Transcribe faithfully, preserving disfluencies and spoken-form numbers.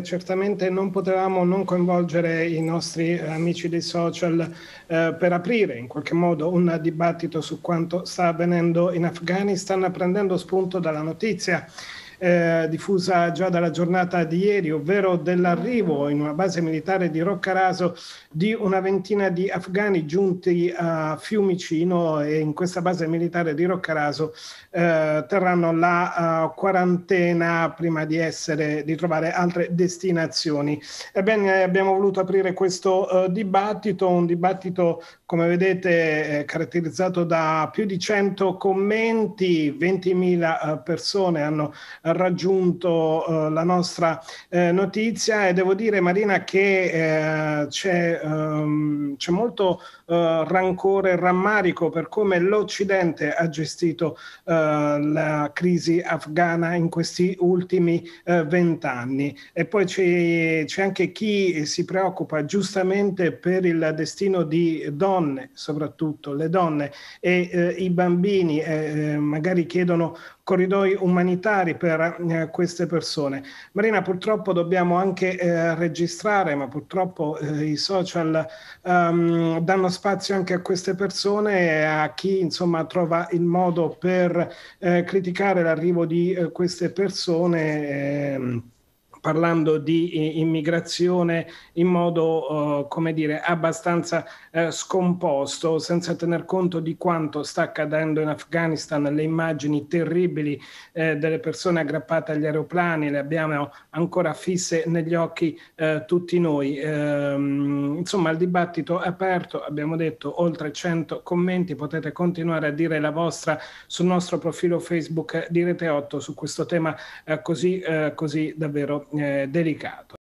certamente non potevamo non coinvolgere i nostri amici dei social eh, per aprire in qualche modo un dibattito su quanto sta avvenendo in Afghanistan, prendendo spunto dalla notizia Eh, diffusa già dalla giornata di ieri, ovvero dell'arrivo in una base militare di Roccaraso di una ventina di afghani giunti a Fiumicino, e in questa base militare di Roccaraso eh, terranno la uh, quarantena prima di essere di trovare altre destinazioni. Ebbene, abbiamo voluto aprire questo uh, dibattito, un dibattito come vedete eh, caratterizzato da più di cento commenti, ventimila uh, persone hanno raggiunto uh, la nostra eh, notizia, e devo dire, Marina, che eh, c'è, um, c'è molto uh, rancore e rammarico per come l'Occidente ha gestito uh, la crisi afghana in questi ultimi vent'anni. Uh, e poi c'è, c'è anche chi si preoccupa giustamente per il destino di donne, soprattutto le donne e eh, i bambini, eh, magari chiedono corridoi umanitari per eh, queste persone. Marina, purtroppo dobbiamo anche eh, registrare, ma purtroppo eh, i social um, danno spazio anche a queste persone e a chi insomma trova il modo per eh, criticare l'arrivo di eh, queste persone. Eh, parlando di immigrazione in modo, uh, come dire, abbastanza uh, scomposto, senza tener conto di quanto sta accadendo in Afghanistan. Le immagini terribili eh, delle persone aggrappate agli aeroplani le abbiamo ancora fisse negli occhi eh, tutti noi. Ehm, insomma, il dibattito è aperto, abbiamo detto oltre cento commenti, potete continuare a dire la vostra sul nostro profilo Facebook di Rete otto su questo tema eh, così, eh, così davvero Eh, delicato.